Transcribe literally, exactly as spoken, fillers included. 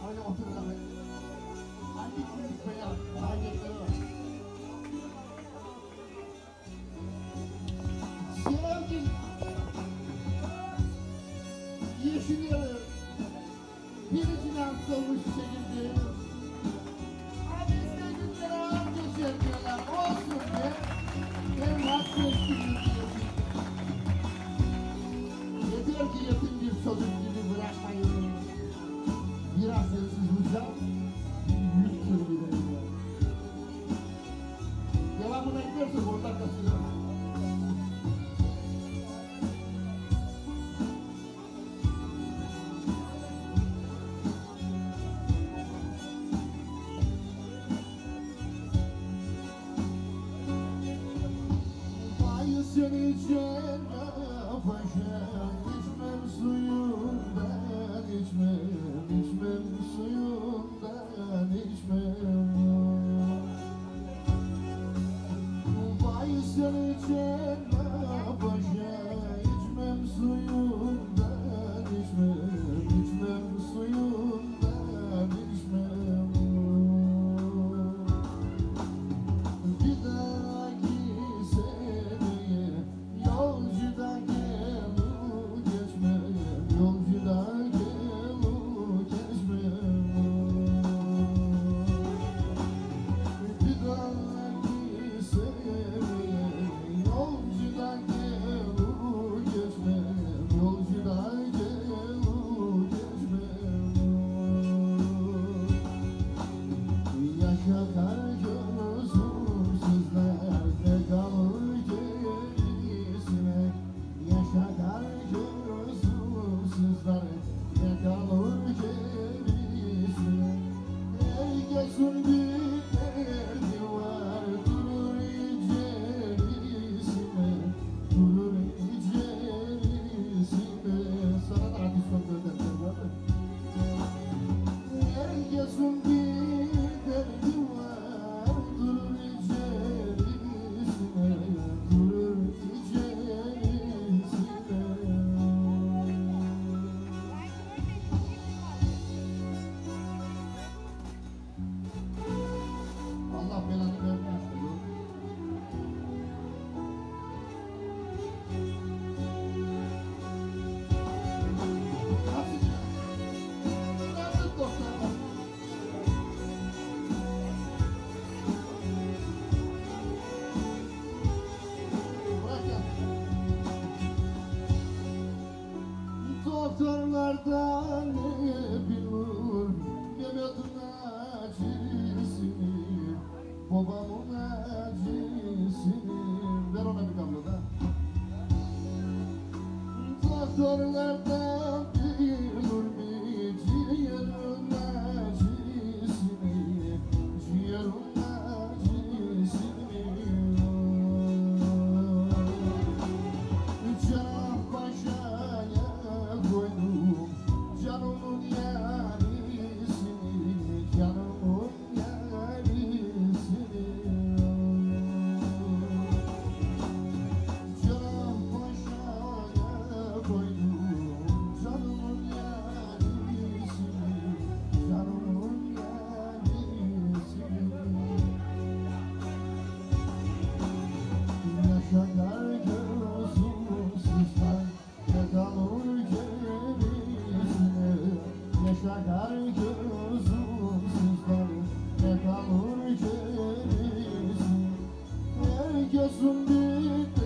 Öyle oturalım. Hangi kimlik veya hareketleri var? Sevgim yeşil yalı biricine atılmış şekilde abi sevgililere ağır geçer diyorlar. Olsun be. Ben hakkı ettiğim yeter ki yetim bir çocuk gibi bırakmayın. Biraz sensiz hocam büyük türlülerim var. Devamına giderse ortak kasıyor. Vay seni cennet paşam, içmem suyundan içmem, içmem suyundan içmem. Vay seni cennet paşam, içmem suyundan içmem, içmem suyundan içmem. Bir dahaki seneye yolcuda gelu geçmem, yolcuda gelu geçmem. Bir dahaki seneye yolcuda gelu geçmem, yolcuda gelu geçmem. Yaşa kar gözüm sizler ne kalır gerisine. Yaşa kar gözüm sizler ne kalır gerisine. Herkesin bir derdi var, durur icerisine, durur icerisine. Sana da hadi son gönderdim var mı? Herkesin bir derdi var, durur icerisine, durur icerisine. Allah belanı vermesin. Nasıl? Nasıl doktor? Bırak ya. Doktorlardan ne bilir Mehmet'in acısını, babamın acısını. Ver ona bir kablo da. Doktorlardan bilir mi ciğerin acısını, ciğerin acısını. Canım paşaya koydum canımın yarisini, canımın yarisini. Canım paşaya koydum canımın yarisini, canımın yarisini. Yaşa kar gözüm sizden ne kalır gerisine. Yaşa kar gözüm sizden ne kalır gerisine. Herkesin bir